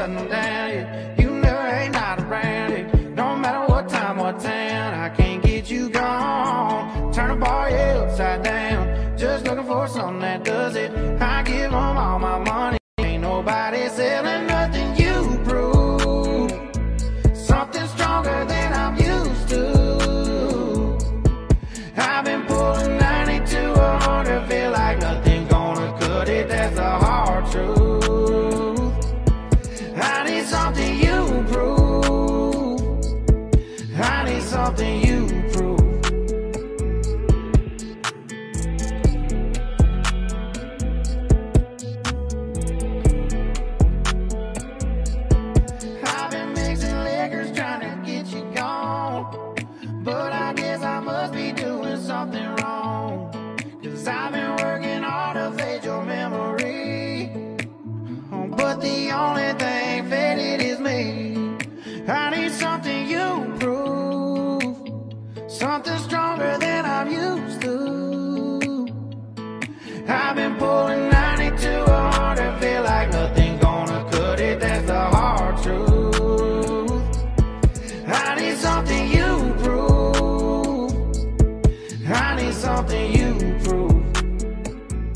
shutting them down. Yeah. You never ain't not around. Yeah. No matter what time or town, I can't get you gone. Turn the bar, yeah, upside down. Just looking for something that does it. I give them all my money. Ain't nobody selling nothing you prove. Something stronger than I'm used to. I've been pulling 90 to 100, feel like nothing gonna cut it, that's the hard truth. I need something you prove. I need something you prove. I've been mixing liquors trying to get you gone, but I guess I must be doing something wrong, 'cause I've been working hard to fade your memory, but the only thing faded is me. I need something you prove, something stronger than I'm used to. I've been pulling